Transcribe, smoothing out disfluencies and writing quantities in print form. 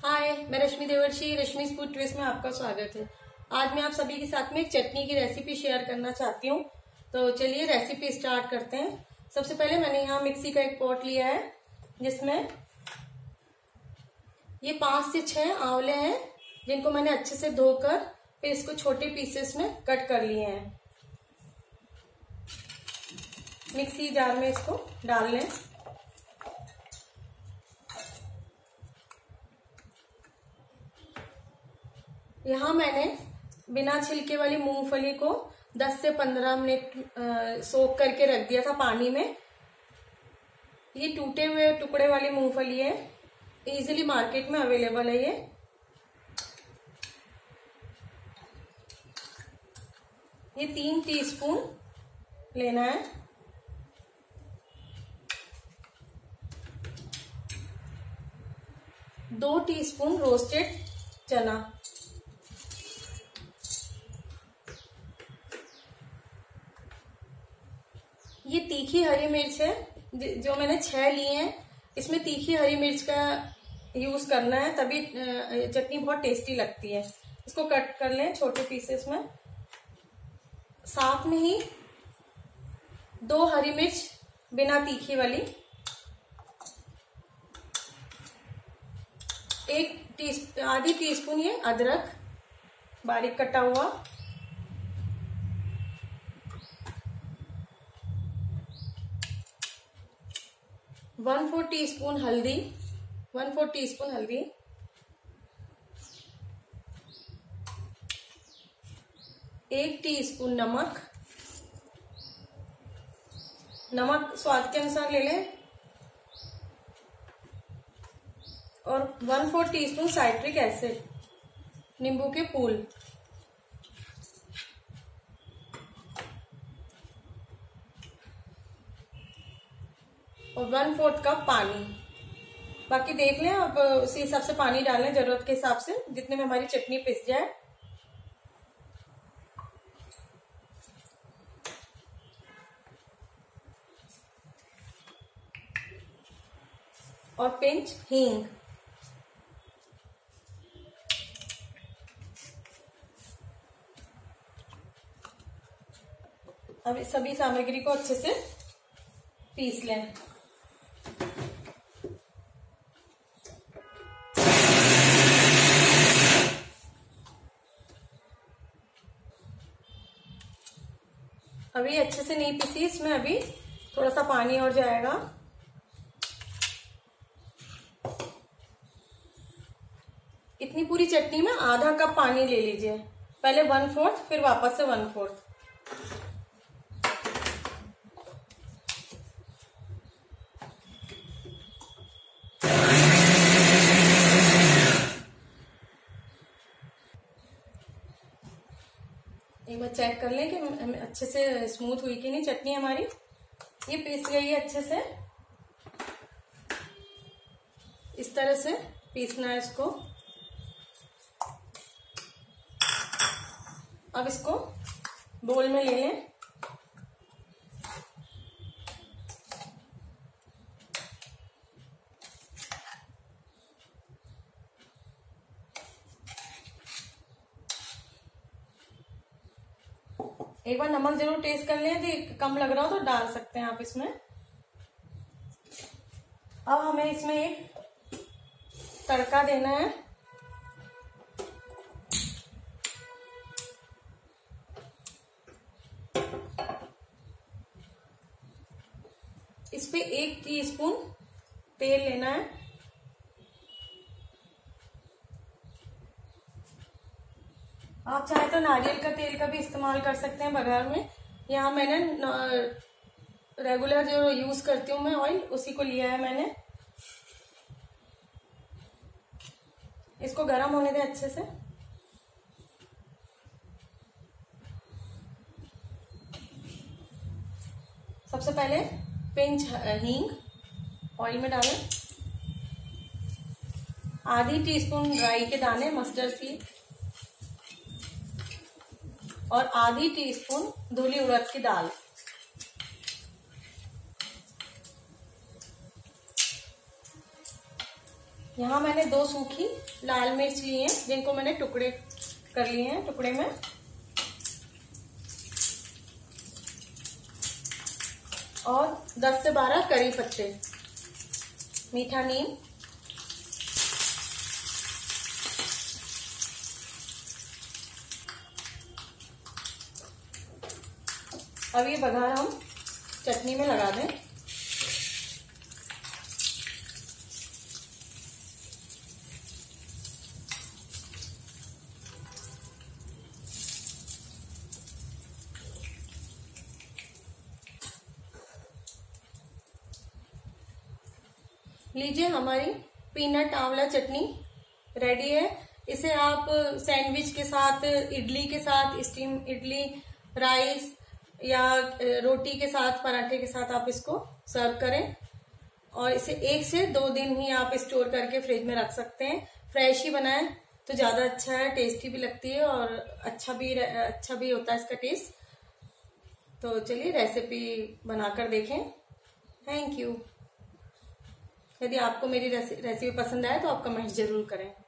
हाय, मैं रश्मि देवर्षी रश्मि food twist में आपका स्वागत है। आज मैं आप सभी के साथ में एक चटनी की रेसिपी शेयर करना चाहती हूँ। तो चलिए रेसिपी स्टार्ट करते हैं। सबसे पहले मैंने यहाँ मिक्सी का एक पॉट लिया है जिसमें ये 5 से 6 आंवले हैं जिनको मैंने अच्छे से धोकर फिर इसको छोटे पीसेस में कट कर लिए हैं। मिक्सी जार में इसको डाल लें। यहाँ मैंने बिना छिलके वाली मूंगफली को 10 से 15 मिनट सोक करके रख दिया था पानी में। ये टूटे हुए टुकड़े वाली मूंगफली है, इजीली मार्केट में अवेलेबल है। ये 3 टीस्पून लेना है। दो टीस्पून रोस्टेड चना, ये तीखी हरी मिर्च है जो मैंने 6 ली हैं। इसमें तीखी हरी मिर्च का यूज करना है, तभी चटनी बहुत टेस्टी लगती है। इसको कट कर लें छोटे पीसेस में। साथ में ही 2 हरी मिर्च बिना तीखी वाली, 1 टीस्पून ये अदरक बारीक कटा हुआ, 1/4 टीस्पून हल्दी, 1/4 टीस्पून हल्दी, 1 टीस्पून नमक, नमक स्वाद के अनुसार ले लें, और 1/4 टीस्पून साइट्रिक एसिड, नींबू के फूल, और 1/4 कप पानी। बाकी देख लें आप, उसी हिसाब से पानी डालें जरूरत के हिसाब से, जितने में हमारी चटनी पिस जाए। और पिंच हींग। अब इस सभी सामग्री को अच्छे से पीस लें। अभी अच्छे से नहीं पीसी, इसमें अभी थोड़ा सा पानी और जाएगा। इतनी पूरी चटनी में आधा कप पानी ले लीजिए। पहले 1/4 फिर वापस से 1/4। एक बार चेक कर लें कि अच्छे से स्मूथ हुई कि नहीं चटनी हमारी। ये पीस गई है अच्छे से। इस तरह से पीसना है इसको। अब इसको बोल में ले लें। एक बार नमक जरूर टेस्ट कर लें, यदि कम लग रहा हो तो डाल सकते हैं आप इसमें। अब हमें इसमें एक तड़का देना है। इस पे 1 टीस्पून तेल लेना है। आप चाहे तो नारियल का तेल का भी इस्तेमाल कर सकते हैं बघार में। यहाँ मैंने रेगुलर जो यूज करती हूँ मैं ऑयल, उसी को लिया है मैंने। इसको गर्म होने दें अच्छे से। सबसे पहले पिंच हींग ऑयल में डालें। आधी टीस्पून राई के दाने मस्टर्ड सीड, और आधी टीस्पून धुली उड़द की दाल। यहाँ मैंने 2 सूखी लाल मिर्च ली हैं, जिनको मैंने टुकड़े कर लिए हैं, टुकड़े में। और 10 से 12 करी पत्ते, मीठा नीम, अब ये बघार हम चटनी में लगा दें। लीजिए, हमारी पीनट आंवला चटनी रेडी है। इसे आप सैंडविच के साथ, इडली के साथ, स्टीम इडली, राइस या रोटी के साथ, पराठे के साथ आप इसको सर्व करें। और इसे 1 से 2 दिन ही आप स्टोर करके फ्रिज में रख सकते हैं। फ्रेश ही बनाएं तो ज्यादा अच्छा है, टेस्टी भी लगती है और अच्छा भी होता है इसका टेस्ट। तो चलिए रेसिपी बनाकर देखें। Thank you. यदि आपको मेरी रेसिपी पसंद आए तो आप कमेंट जरूर करें।